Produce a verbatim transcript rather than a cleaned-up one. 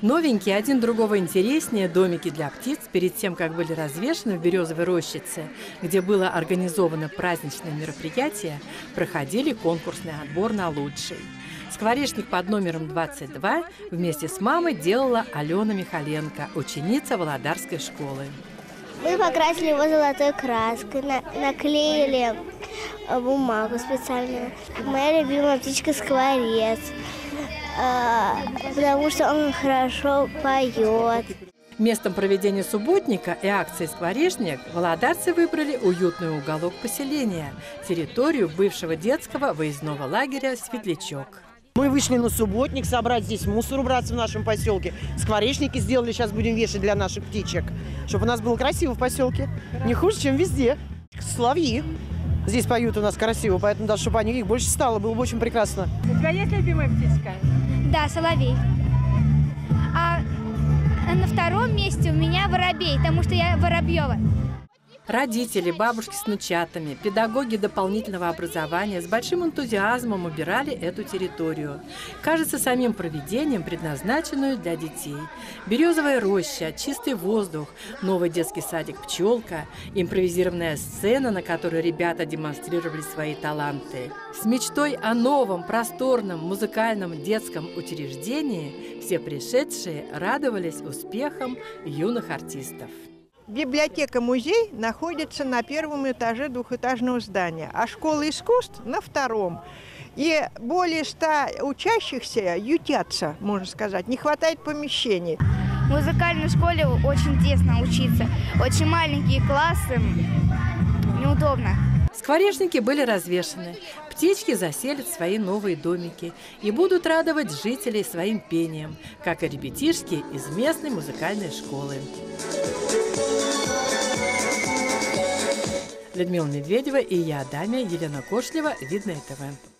Новенькие, один другого интереснее, домики для птиц перед тем, как были развешаны в березовой рощице, где было организовано праздничное мероприятие, проходили конкурсный отбор на лучший. Скворечник под номером двадцать два вместе с мамой делала Алена Михаленко, ученица Володарской школы. Мы покрасили его золотой краской, на наклеили бумагу специальную. Моя любимая птичка скворец, потому что он хорошо поет. Местом проведения субботника и акции «Скворечник» володарцы выбрали уютный уголок поселения – территорию бывшего детского выездного лагеря «Светлячок». Мы вышли на субботник, собрать здесь мусор, убраться в нашем поселке. Скворечники сделали, сейчас будем вешать для наших птичек, чтобы у нас было красиво в поселке. Не хуже, чем везде. Соловьи здесь поют у нас красиво, поэтому даже чтобы они их больше стало, было бы очень прекрасно. У тебя есть любимая птичка? Да, соловей. А на втором месте у меня воробей, потому что я Воробьева. Родители, бабушки с внучатами, педагоги дополнительного образования с большим энтузиазмом убирали эту территорию. Кажется, самим провидением, предназначенную для детей. Березовая роща, чистый воздух, новый детский садик «Пчелка», импровизированная сцена, на которой ребята демонстрировали свои таланты. С мечтой о новом, просторном, музыкальном детском учреждении все пришедшие радовались успехам юных артистов. Библиотека-музей находится на первом этаже двухэтажного здания, а школа искусств на втором. И более ста учащихся ютятся, можно сказать, не хватает помещений. В музыкальной школе очень тесно учиться, очень маленькие классы, неудобно. Скворечники были развешаны, птички заселят свои новые домики и будут радовать жителей своим пением, как и ребятишки из местной музыкальной школы. Людмила Медведева и я, Дамия, Елена Кошлева, Видное ТВ.